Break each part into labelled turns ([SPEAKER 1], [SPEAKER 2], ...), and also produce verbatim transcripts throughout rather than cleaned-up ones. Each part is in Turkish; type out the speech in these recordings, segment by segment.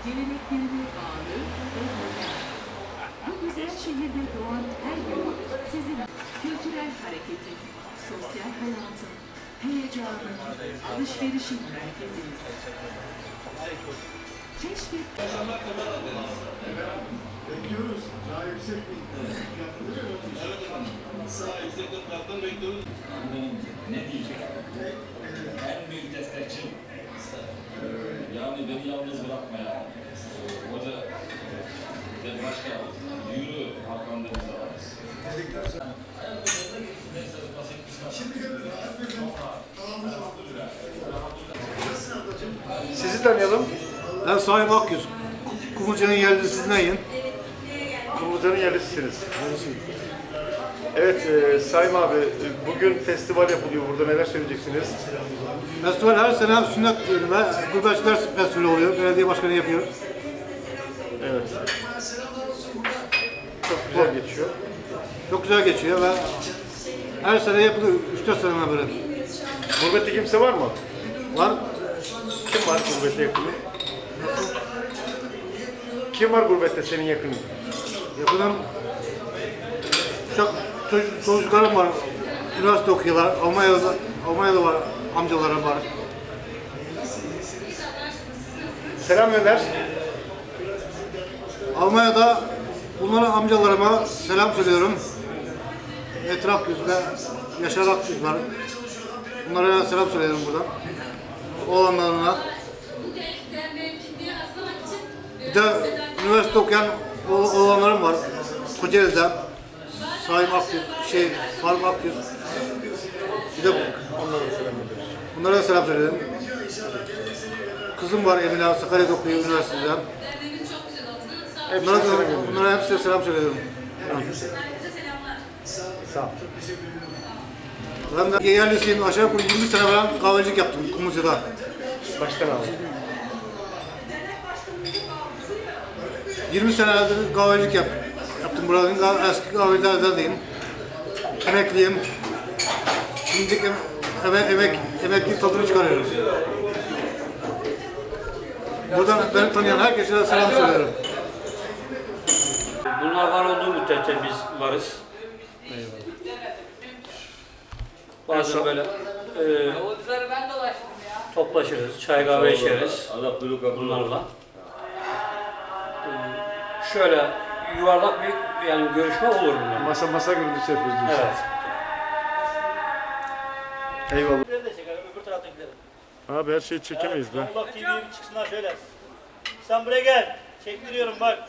[SPEAKER 1] geleneklerine bağlı ve modern. Bu güzel şehirde doğan her gün sizin kültürel hareketin, sosyal hayatın, heyecanın, alışverişin merkeziniz. Keşfet.
[SPEAKER 2] Bekliyoruz. Daha yüksek bir
[SPEAKER 3] Daha yüksek bir fiyattan bekliyoruz.
[SPEAKER 4] Ne diyecek? En büyük destekçim. Yani beni yalnız bırakma ya. Hoca, ben başka yürü arkamda bize var.
[SPEAKER 5] Sizi tanıyalım.
[SPEAKER 6] Ben Saim Akyüz. Kumluca'nın yerlisindendim.
[SPEAKER 5] Kumluca'nın yerlisisiniz. Evet e, Saim abi, bugün festival yapılıyor burada. Neler söyleyeceksiniz?
[SPEAKER 6] Festival her sene sünnet düğünü ve gurbetçiler festivali oluyor. Belediye başkanı yapıyor.
[SPEAKER 5] Evet. Çok güzel geçiyor.
[SPEAKER 6] Çok güzel geçiyor ve her sene yapılıyor. üç dört sene böyle.
[SPEAKER 5] Gurbette kimse var mı?
[SPEAKER 6] Var.
[SPEAKER 5] Kim var gurbette yakını? Kim var gurbette senin yakının?
[SPEAKER 6] Yakından çok çocuk, çocuklarım var. Üniversite okuyorlar. Almanya'da, Almanya'da var. Amcalarım var.
[SPEAKER 5] Selam gönder.
[SPEAKER 6] Almanya'da bunlara amcalarıma selam söylüyorum. Etraf yüzle, Yaşar Akyüz var. Bunlara selam söylüyorum buradan. Oğlanlarına. Bir de üniversite okuyan oğlanlarım var. Kocaeli'de. Saim Akyüz, şey, Faruk Akyüz. Bir de
[SPEAKER 5] Onlara da selam gönderiyoruz.
[SPEAKER 6] bunlara da selam söylüyorum. Kızım var Emine, Sakarya'da okuyor üniversitede. Bunlara, da, bunlara hepsine selam söylüyorum.
[SPEAKER 5] Sağ ol.
[SPEAKER 6] Ben de yerlisiyim, aşağı yukarı yirmi sene falan kahvecilik yaptım Kumluca'da.
[SPEAKER 5] Baştan al.
[SPEAKER 6] yirmi senedir kahvecilik yap, yaptım. Buranın eski kahvecilerden emekliyim. Şimdi em, emek, emek, emekli tadını çıkarıyorum. Buradan beni tanıyan herkese de selam söylüyorum.
[SPEAKER 7] Bunlar var olduğu müddetçe biz varız. Bazen böyle e, toplaşırız, çay kahve içeriz bunlarla. E, şöyle yuvarlak bir yani görüşme olur bunlar.
[SPEAKER 5] Masa masa görüntüsü yapıyoruz diyorsun.
[SPEAKER 7] Evet.
[SPEAKER 5] Eyvallah.
[SPEAKER 8] Öbür taraftakileri.
[SPEAKER 5] Abi her şeyi çekemeyiz be.
[SPEAKER 8] Bak T V'ye bir çıksınlar şöyle. Sen buraya gel. Çektiriyorum bak.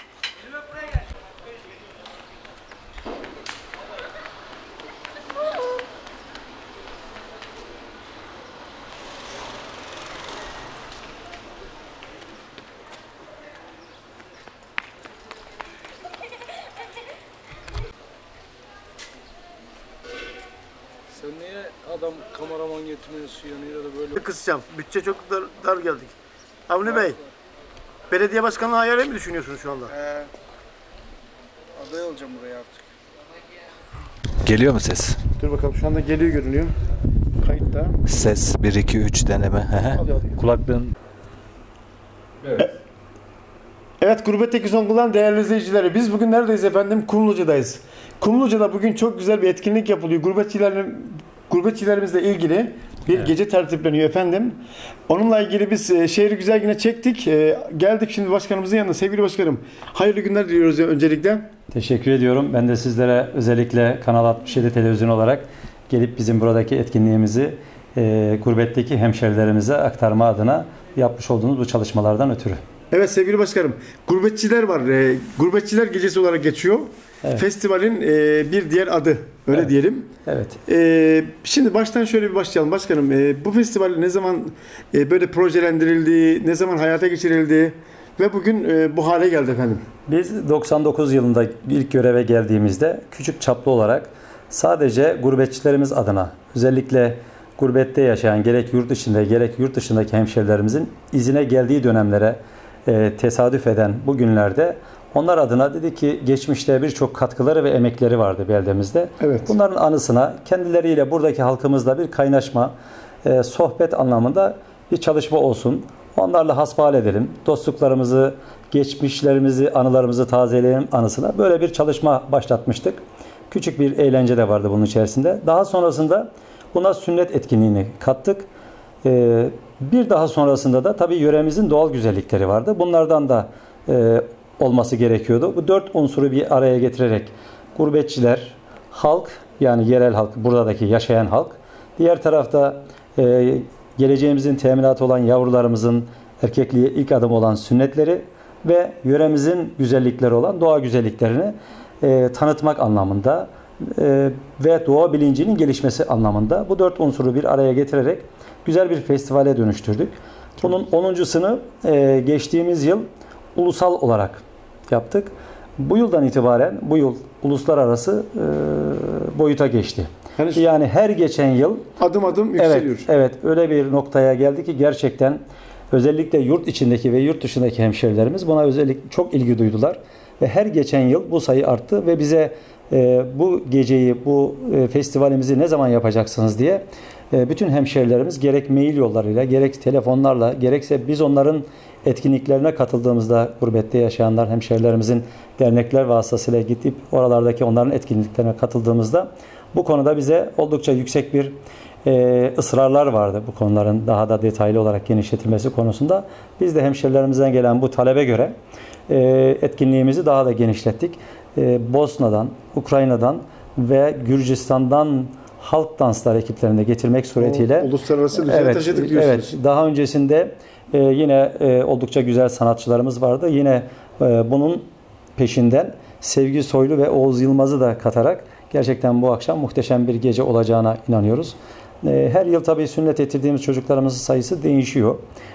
[SPEAKER 2] Sen niye adam kameraman getirmiyorsun yani ya da böyle?
[SPEAKER 6] Kısacağım. Bütçe çok dar, dar geldik. Avni Bey, belediye başkanlığı hayali mi düşünüyorsunuz şu anda?
[SPEAKER 2] Ee, aday olacağım buraya artık.
[SPEAKER 9] Geliyor mu ses?
[SPEAKER 5] Dur bakalım, şu anda geliyor görünüyor. Kayıtta.
[SPEAKER 9] Ses bir iki üç deneme.
[SPEAKER 5] Hadi hadi.
[SPEAKER 9] Kulaklığın.
[SPEAKER 5] Evet. Evet, Gurbetteki Zonguldak'ın değerli izleyicileri, biz bugün neredeyiz efendim? Kumluca'dayız. Kumluca'da bugün çok güzel bir etkinlik yapılıyor. Gurbetçilerin, gurbetçilerimizle ilgili bir evet. gece tertipleniyor efendim. Onunla ilgili biz e, şehri güzel yine çektik. E, geldik şimdi başkanımızın yanına. Sevgili başkanım, hayırlı günler diliyoruz öncelikle.
[SPEAKER 10] Teşekkür ediyorum. Ben de sizlere özellikle Kanal altmış yedi televizyon olarak gelip bizim buradaki etkinliğimizi e, gurbetteki hemşerilerimize aktarma adına yapmış olduğunuz bu çalışmalardan ötürü.
[SPEAKER 5] Evet sevgili başkanım, gurbetçiler var. E, gurbetçiler gecesi olarak geçiyor. Evet. Festivalin e, bir diğer adı, öyle evet. diyelim.
[SPEAKER 10] Evet.
[SPEAKER 5] E, şimdi baştan şöyle bir başlayalım başkanım. E, bu festival ne zaman e, böyle projelendirildi, ne zaman hayata geçirildi ve bugün e, bu hale geldi efendim?
[SPEAKER 10] Biz doksan dokuz yılında ilk göreve geldiğimizde küçük çaplı olarak sadece gurbetçilerimiz adına, özellikle gurbette yaşayan gerek yurt içinde gerek yurt dışındaki hemşerilerimizin izine geldiği dönemlere e, tesadüf eden bu günlerde onlar adına dedi ki geçmişte birçok katkıları ve emekleri vardı beldemizde.
[SPEAKER 5] Evet.
[SPEAKER 10] Bunların anısına kendileriyle buradaki halkımızla bir kaynaşma, e, sohbet anlamında bir çalışma olsun. Onlarla hasbihal edelim. Dostluklarımızı, geçmişlerimizi, anılarımızı tazeleyelim anısına. Böyle bir çalışma başlatmıştık. Küçük bir eğlence de vardı bunun içerisinde. Daha sonrasında buna sünnet etkinliğini kattık. Ee, bir daha sonrasında da tabii yöremizin doğal güzellikleri vardı. Bunlardan da e, olması gerekiyordu. Bu dört unsuru bir araya getirerek gurbetçiler, halk, yani yerel halk, buradaki yaşayan halk. Diğer tarafta e, geleceğimizin teminatı olan yavrularımızın erkekliğe ilk adım olan sünnetleri ve yöremizin güzellikleri olan doğa güzelliklerini e, tanıtmak anlamında e, ve doğa bilincinin gelişmesi anlamında bu dört unsuru bir araya getirerek güzel bir festivale dönüştürdük. Bunun onuncusunu e, geçtiğimiz yıl ulusal olarak yaptık. Bu yıldan itibaren bu yıl uluslararası e, boyuta geçti. Yani, yani her geçen yıl
[SPEAKER 5] adım adım yükseliyor.
[SPEAKER 10] Evet, evet, öyle bir noktaya geldi ki gerçekten özellikle yurt içindeki ve yurt dışındaki hemşerilerimiz buna özellikle çok ilgi duydular. Ve her geçen yıl bu sayı arttı ve bize e, bu geceyi, bu e, festivalimizi ne zaman yapacaksınız diye e, bütün hemşerilerimiz gerek mail yollarıyla, gerek telefonlarla, gerekse biz onların etkinliklerine katıldığımızda gurbette yaşayanlar, hemşerilerimizin dernekler vasıtasıyla gidip oralardaki onların etkinliklerine katıldığımızda bu konuda bize oldukça yüksek bir e, ısrarlar vardı bu konuların daha da detaylı olarak genişletilmesi konusunda. Biz de hemşerilerimizden gelen bu talebe göre e, etkinliğimizi daha da genişlettik. E, Bosna'dan, Ukrayna'dan ve Gürcistan'dan halk danslar ekiplerinde getirmek suretiyle
[SPEAKER 5] o, uluslararası düzeye
[SPEAKER 10] evet,
[SPEAKER 5] taşıdık diyorsunuz.
[SPEAKER 10] Evet, daha öncesinde e, yine e, oldukça güzel sanatçılarımız vardı. Yine e, bunun peşinden Sevgi Soylu ve Oğuz Yılmaz'ı da katarak gerçekten bu akşam muhteşem bir gece olacağına inanıyoruz. Her yıl tabii sünnet ettirdiğimiz çocuklarımızın sayısı değişiyor.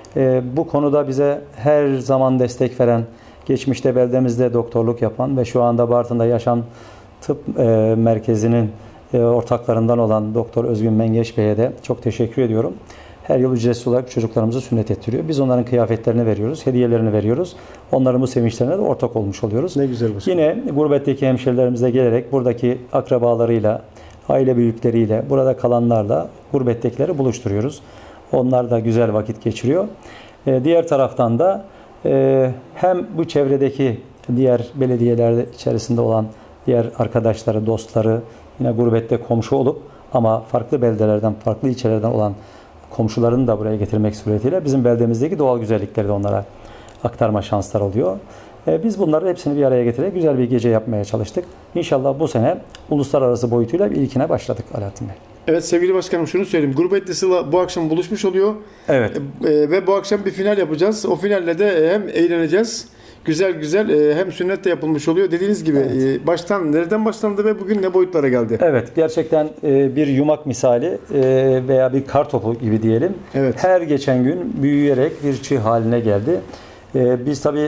[SPEAKER 10] Bu konuda bize her zaman destek veren, geçmişte beldemizde doktorluk yapan ve şu anda Bartın'da Yaşam Tıp Merkezi'nin ortaklarından olan Doktor Özgün Mengeç Bey'e de çok teşekkür ediyorum. Her yıl ücretsiz olarak çocuklarımızı sünnet ettiriyor. Biz onların kıyafetlerini veriyoruz, hediyelerini veriyoruz. Onların bu sevinçlerine de ortak olmuş oluyoruz.
[SPEAKER 5] Ne güzel bu.
[SPEAKER 10] Yine gurbetteki hemşerilerimize gelerek buradaki akrabalarıyla, aile büyükleriyle, burada kalanlarla gurbettekileri buluşturuyoruz. Onlar da güzel vakit geçiriyor. Ee, diğer taraftan da e, hem bu çevredeki diğer belediyelerde içerisinde olan diğer arkadaşları, dostları yine gurbette komşu olup ama farklı beldelerden, farklı ilçelerden olan komşularını da buraya getirmek suretiyle bizim beldemizdeki doğal güzellikleri de onlara aktarma şansları oluyor. E, biz bunları hepsini bir araya getirerek güzel bir gece yapmaya çalıştık. İnşallah bu sene uluslararası boyutuyla bir ilkine başladık Alaaddin Bey.
[SPEAKER 5] Evet sevgili başkanım şunu söyleyeyim. Gurbetli Sıla bu akşam buluşmuş oluyor.
[SPEAKER 10] Evet.
[SPEAKER 5] E, ve bu akşam bir final yapacağız. O finalle de hem eğleneceğiz. Güzel güzel hem sünnet de yapılmış oluyor. Dediğiniz gibi evet. Baştan nereden başlandı ve bugün ne boyutlara geldi?
[SPEAKER 10] Evet gerçekten bir yumak misali veya bir kar topu gibi diyelim.
[SPEAKER 5] Evet.
[SPEAKER 10] Her geçen gün büyüyerek bir çığ haline geldi. Biz tabii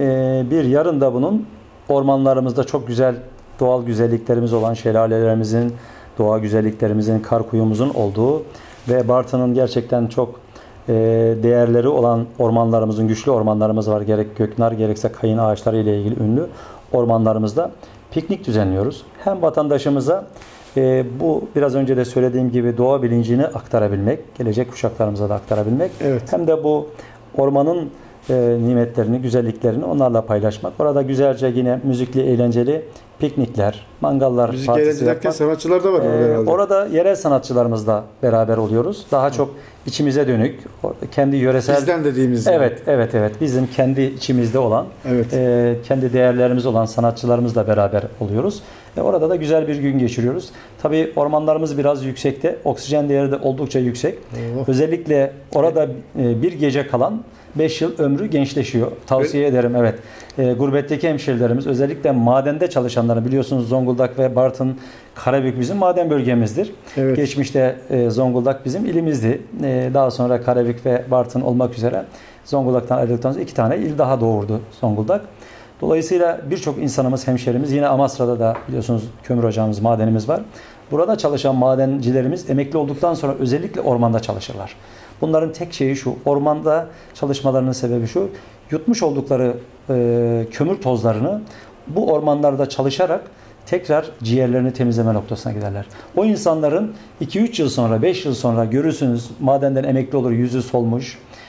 [SPEAKER 10] bir yarın da bunun ormanlarımızda çok güzel doğal güzelliklerimiz olan şelalelerimizin, doğa güzelliklerimizin, kar kuyumuzun olduğu ve Bartın'ın gerçekten çok değerleri olan ormanlarımızın, güçlü ormanlarımız var. Gerek göknar gerekse kayın ağaçları ile ilgili ünlü ormanlarımızda piknik düzenliyoruz. Hem vatandaşımıza e, bu biraz önce de söylediğim gibi doğa bilincini aktarabilmek, gelecek kuşaklarımıza da aktarabilmek.
[SPEAKER 5] Evet.
[SPEAKER 10] Hem de bu ormanın e, nimetlerini, güzelliklerini onlarla paylaşmak. Orada güzelce yine müzikli, eğlenceli piknikler, mangallar,
[SPEAKER 5] müzik
[SPEAKER 10] partisi yapmak.
[SPEAKER 5] Sanatçılar da var
[SPEAKER 10] ee,
[SPEAKER 5] herhalde.
[SPEAKER 10] Orada yerel sanatçılarımızla beraber oluyoruz. Daha çok içimize dönük, kendi yöresel...
[SPEAKER 5] Bizden dediğimiz.
[SPEAKER 10] Evet, yani. evet, evet. Bizim kendi içimizde olan,
[SPEAKER 5] evet.
[SPEAKER 10] e, kendi değerlerimiz olan sanatçılarımızla beraber oluyoruz. E, orada da güzel bir gün geçiriyoruz. Tabii ormanlarımız biraz yüksekte, oksijen değeri de oldukça yüksek.
[SPEAKER 5] Oh.
[SPEAKER 10] Özellikle orada e, bir gece kalan beş yıl ömrü gençleşiyor. Tavsiye evet. ederim. Evet. E, gurbetteki hemşerilerimiz özellikle madende çalışanları biliyorsunuz Zonguldak ve Bartın, Karabük bizim maden bölgemizdir.
[SPEAKER 5] Evet.
[SPEAKER 10] Geçmişte e, Zonguldak bizim ilimizdi. E, daha sonra Karabük ve Bartın olmak üzere Zonguldak'tan ayrıldıktan sonra iki tane il daha doğurdu Zonguldak. Dolayısıyla birçok insanımız, hemşerimiz yine Amasra'da da biliyorsunuz kömür ocağımız, madenimiz var. Burada çalışan madencilerimiz emekli olduktan sonra özellikle ormanda çalışırlar. Bunların tek şeyi şu, ormanda çalışmalarının sebebi şu, yutmuş oldukları e, kömür tozlarını bu ormanlarda çalışarak tekrar ciğerlerini temizleme noktasına giderler. O insanların iki üç yıl sonra, beş yıl sonra görürsünüz madenden emekli olur, yüzü solmuş,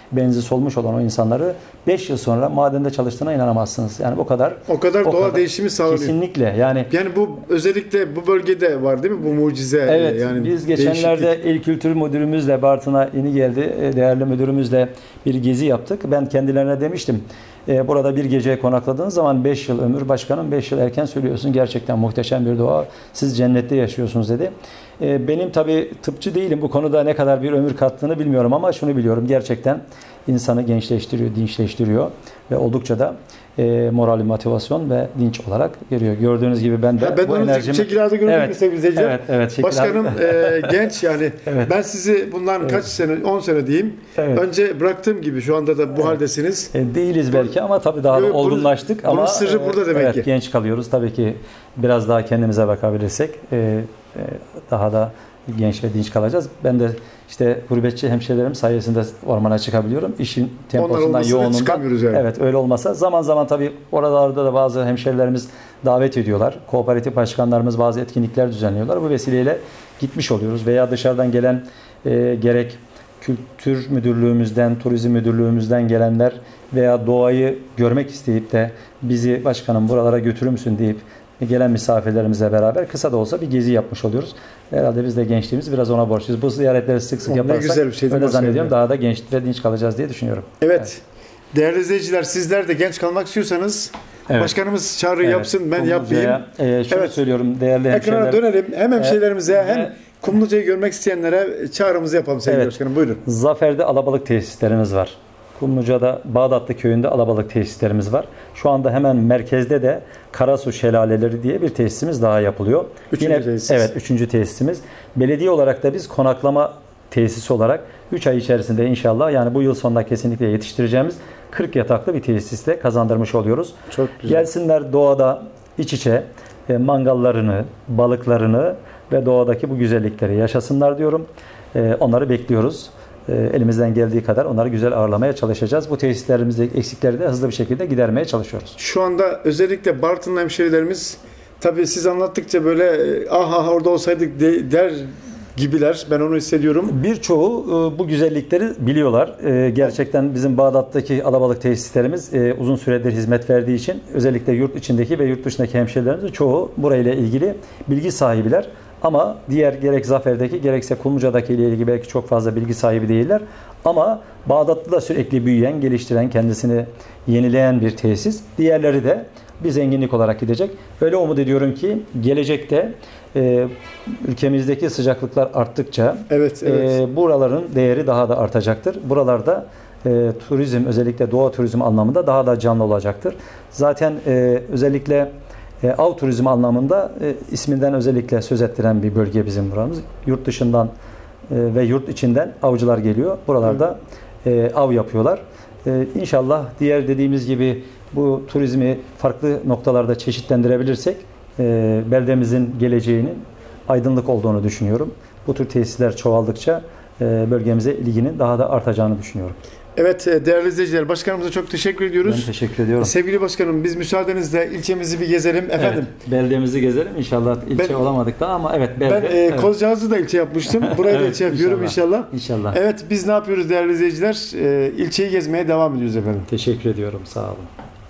[SPEAKER 10] benzi solmuş olan o insanları beş yıl sonra madende çalıştığına inanamazsınız. Yani o kadar
[SPEAKER 5] o kadar
[SPEAKER 10] o
[SPEAKER 5] doğa
[SPEAKER 10] kadar,
[SPEAKER 5] değişimi sağlanıyor.
[SPEAKER 10] Kesinlikle. Yani
[SPEAKER 5] yani bu özellikle bu bölgede var değil mi bu mucize?
[SPEAKER 10] Evet.
[SPEAKER 5] Yani
[SPEAKER 10] biz geçenlerde değişiklik. İl Kültür Müdürümüzle Bartın'a yeni geldi. Değerli müdürümüzle bir gezi yaptık. Ben kendilerine demiştim. Burada bir gece konakladığınız zaman beş yıl ömür, başkanım beş yıl erken söylüyorsun. Gerçekten muhteşem bir doğa. Siz cennette yaşıyorsunuz dedi. Benim tabii tıpçı değilim. Bu konuda ne kadar bir ömür kattığını bilmiyorum ama şunu biliyorum. Gerçekten insanı gençleştiriyor, dinçleştiriyor ve oldukça da e, moral, motivasyon ve dinç olarak görüyor. Gördüğünüz gibi ben de
[SPEAKER 5] ha, ben
[SPEAKER 10] bu enerjimi...
[SPEAKER 5] Şekil gördüm
[SPEAKER 10] evet,
[SPEAKER 5] sevgili izleyiciler.
[SPEAKER 10] Evet, evet,
[SPEAKER 5] Başkanım e, genç yani. Evet. Ben sizi bundan evet. kaç sene, on sene diyeyim. Evet. Önce bıraktığım gibi şu anda da bu evet. haldesiniz.
[SPEAKER 10] E, değiliz belki ama tabii daha da olgunlaştık. Bunun,
[SPEAKER 5] ama
[SPEAKER 10] bunun
[SPEAKER 5] sırrı burada demek
[SPEAKER 10] evet,
[SPEAKER 5] ki.
[SPEAKER 10] Genç kalıyoruz. Tabii ki biraz daha kendimize bakabilirsek e, e, daha da genç ve dinç kalacağız. Ben de işte gurbetçi hemşehrilerim sayesinde ormana çıkabiliyorum. İşin temposundan, yoğunluğundan.
[SPEAKER 5] Yani.
[SPEAKER 10] Evet, öyle olmasa zaman zaman tabii oralarda da bazı hemşehrilerimiz davet ediyorlar. Kooperatif başkanlarımız bazı etkinlikler düzenliyorlar. Bu vesileyle gitmiş oluyoruz veya dışarıdan gelen e, gerek Kültür Müdürlüğümüzden, Turizm Müdürlüğümüzden gelenler veya doğayı görmek isteyip de bizi başkanım buralara götürür müsün deyip gelen misafirlerimizle beraber kısa da olsa bir gezi yapmış oluyoruz. Herhalde biz de gençliğimiz biraz ona borçluyuz. Bu ziyaretleri sık sık yaparsak güzel bir şey öyle zannediyorum daha da genç ve dinç kalacağız diye düşünüyorum.
[SPEAKER 5] Evet. evet. Değerli izleyiciler sizler de genç kalmak istiyorsanız evet. başkanımız çağrı evet. yapsın ben yapmayayım.
[SPEAKER 10] E, şunu evet. söylüyorum değerli hemşehriler.
[SPEAKER 5] Ekrana dönelim. Hem hemşehrilerimize e, hem Kumluca'yı görmek isteyenlere çağrımızı yapalım sevgili evet. başkanım. Buyurun.
[SPEAKER 10] Zafer'de alabalık tesislerimiz var. Kumluca'da Bağdatlı köyünde alabalık tesislerimiz var. Şu anda hemen merkezde de Karasu Şelaleleri diye bir tesisimiz daha yapılıyor.
[SPEAKER 5] Üçüncü
[SPEAKER 10] Yine,
[SPEAKER 5] tesis.
[SPEAKER 10] Evet, üçüncü tesisimiz. Belediye olarak da biz konaklama tesisi olarak üç ay içerisinde inşallah yani bu yıl sonunda kesinlikle yetiştireceğimiz kırk yataklı bir tesisle kazandırmış oluyoruz.
[SPEAKER 5] Çok güzel.
[SPEAKER 10] Gelsinler doğada iç içe mangallarını, balıklarını ve doğadaki bu güzellikleri yaşasınlar diyorum. Onları bekliyoruz. Elimizden geldiği kadar onları güzel ağırlamaya çalışacağız. Bu tesislerimizdeki eksikleri de hızlı bir şekilde gidermeye çalışıyoruz.
[SPEAKER 5] Şu anda özellikle Bartınlı hemşehrilerimiz tabii siz anlattıkça böyle aha orada olsaydık de, der gibiler. Ben onu hissediyorum.
[SPEAKER 10] Birçoğu bu güzellikleri biliyorlar. Gerçekten bizim Bağdat'taki alabalık tesislerimiz uzun süredir hizmet verdiği için özellikle yurt içindeki ve yurt dışındaki hemşehrilerimizin çoğu burayla ilgili bilgi sahibiler. Ama diğer gerek Zafer'deki gerekse Kumluca'daki ile ilgili belki çok fazla bilgi sahibi değiller. Ama Bağdat'ta da sürekli büyüyen, geliştiren, kendisini yenileyen bir tesis. Diğerleri de bir zenginlik olarak gidecek. Öyle umut ediyorum ki gelecekte e, ülkemizdeki sıcaklıklar arttıkça
[SPEAKER 5] evet, evet.
[SPEAKER 10] E, buraların değeri daha da artacaktır. Buralarda e, turizm özellikle doğa turizmi anlamında daha da canlı olacaktır. Zaten e, özellikle E, av turizmi anlamında e, isminden özellikle söz ettiren bir bölge bizim buramız. Yurt dışından e, ve yurt içinden avcılar geliyor. Buralarda e, av yapıyorlar. E, İnşallah diğer dediğimiz gibi bu turizmi farklı noktalarda çeşitlendirebilirsek e, beldemizin geleceğinin aydınlık olduğunu düşünüyorum. Bu tür tesisler çoğaldıkça e, bölgemize ilginin daha da artacağını düşünüyorum.
[SPEAKER 5] Evet değerli izleyiciler başkanımıza çok teşekkür ediyoruz.
[SPEAKER 10] Ben teşekkür ediyorum.
[SPEAKER 5] Sevgili başkanım biz müsaadenizle ilçemizi bir gezelim efendim.
[SPEAKER 10] Evet, beldemizi gezelim inşallah ilçe ben, olamadık da ama evet belde.
[SPEAKER 5] Ben e, evet. Kozcağız'ı da ilçe yapmıştım. Burayı evet, da ilçe yapıyorum inşallah.
[SPEAKER 10] İnşallah. İnşallah.
[SPEAKER 5] Evet biz ne yapıyoruz değerli izleyiciler? E, ilçeyi gezmeye devam ediyoruz efendim.
[SPEAKER 10] Teşekkür ediyorum sağ olun.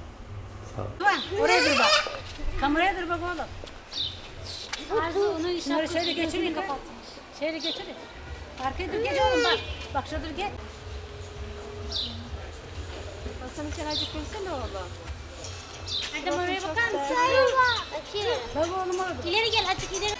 [SPEAKER 11] Sağ olun. Oraya dur bak. Kameraya dur bak oğlum. Şunları şöyle geçirin kapat. Şöyle geçirin. Arkaya dur geç oğlum bak. Bak şurada dur gel.
[SPEAKER 12] Masanın kenarcık koysana oğlum.
[SPEAKER 11] Hadi oraya bakar mısın? Bak oğlum orada. İleri gel açık ileri.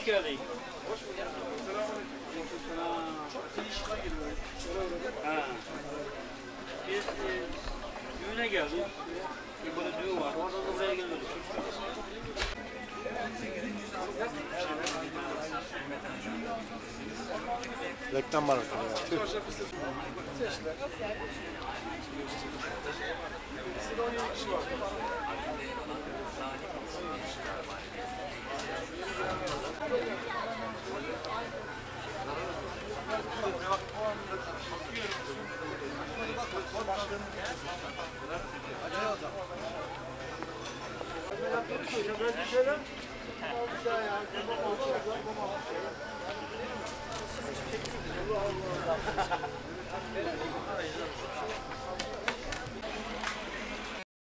[SPEAKER 8] hoş geldin. Ha. Biz e, düğüne geldik. Bir böyle düğün var. Oradan da buraya geldik.
[SPEAKER 6] Reklam var.